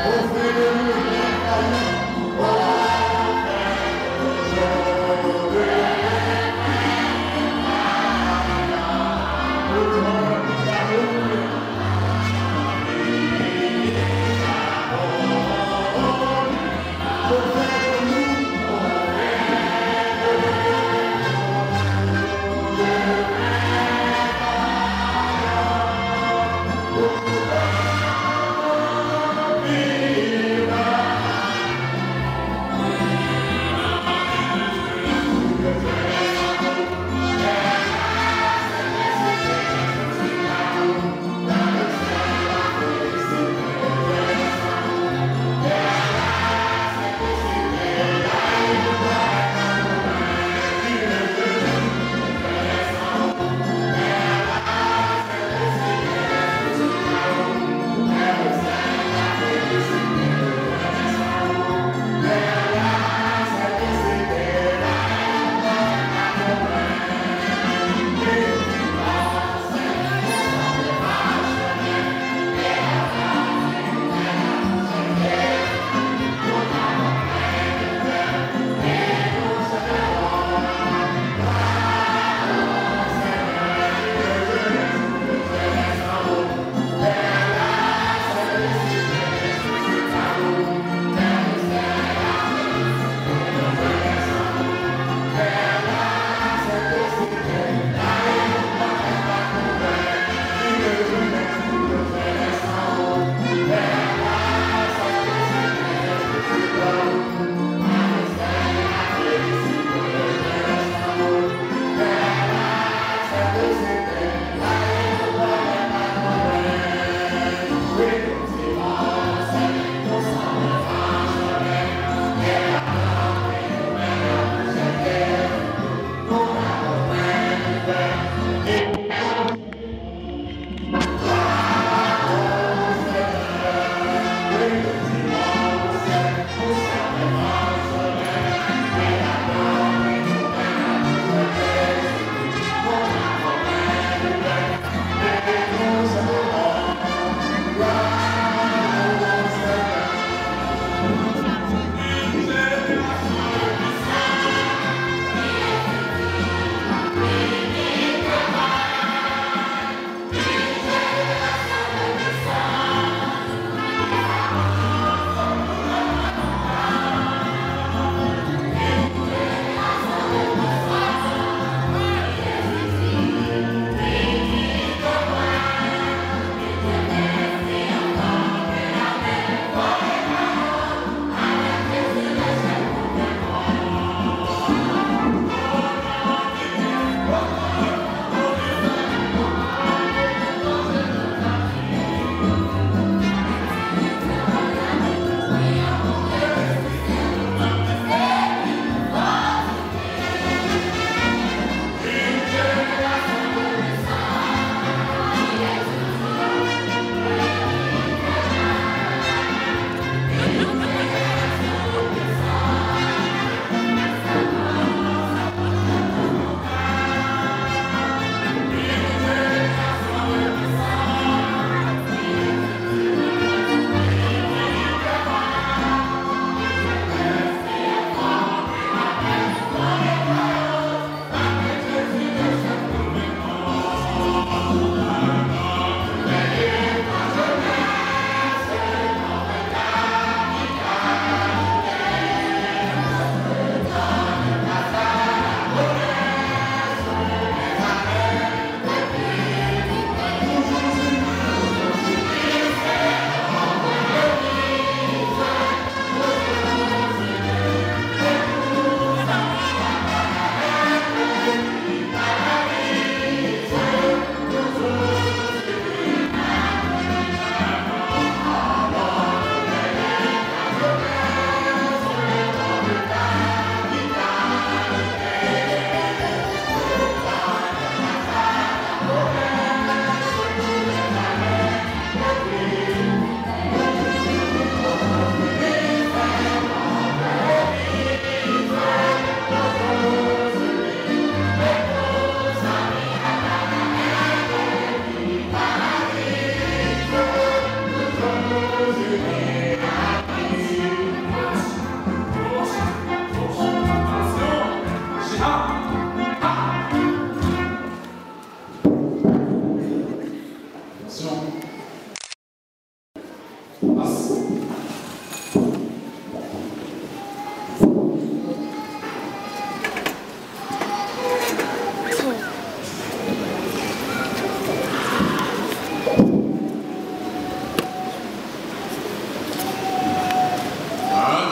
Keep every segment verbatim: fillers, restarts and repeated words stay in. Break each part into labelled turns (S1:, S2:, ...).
S1: Viva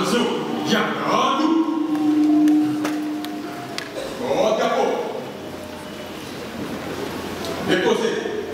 S1: Attention, bien, à nous. Au capot. Déposez.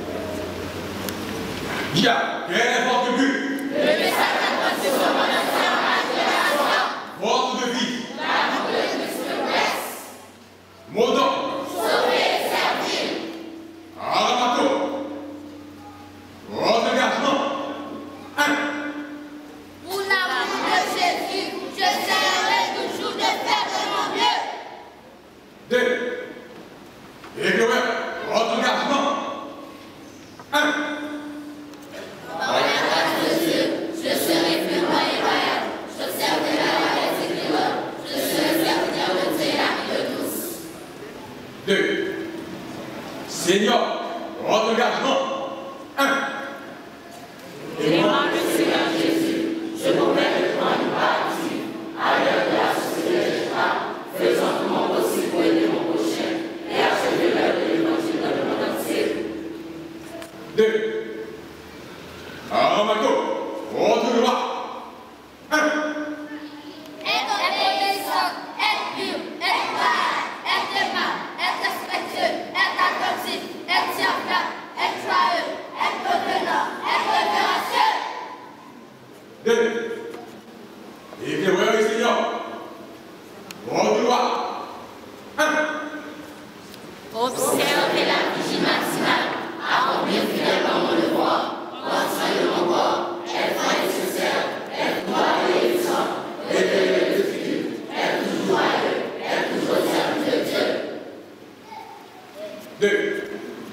S1: Bien, quel est votre but?
S2: Le message à droite sur son monastère à la
S1: Votre devise?
S2: l'amour de Christ le blesse.
S1: Mot d'ordre?
S2: Sauver et servir.
S1: Aramato. Votre engagement? Un.
S2: Pour l'amour de Jésus, j'essaierai toujours de faire de mon mieux.
S1: Deux. Écrivez votre engagement? Un.
S2: Par la grâce de Dieu, je serai purement et loyal. J'observerai la loi des écrivains. Je serai serviteur de Dieu et l'ami de tous.
S1: Deux. Seigneur, votre engagement? Un.
S2: Et moi, le Seigneur Jésus, je promets de prendre une part active à l'heure de la société de l'État, faisant tout mon possible pour aider mon prochain et achever l'œuvre de l'évangile dans le monde entier.
S1: Deux. Aramato, votre loi? Un.
S2: Être obéissant, être pur, être loyal, être aimable, être respectueux, être attentif, être serviable, être joyeux, être contenant, être révérencieux.
S1: Deux. Écrivez, Seigneur, votre loi? Un.
S2: Observer la vigie maximale, accomplir fidèlement mon devoir, prendre soin de mon corps, être fort et sincère, être droit et obéissant, révéler le futur, être toujours joyeux, être toujours au service de Dieu.
S1: Deux.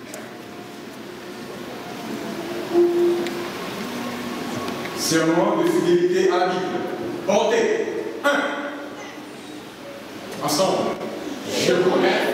S1: Serment de fidélité à la Bible. Portez. Un. Ensemble.
S2: Je promets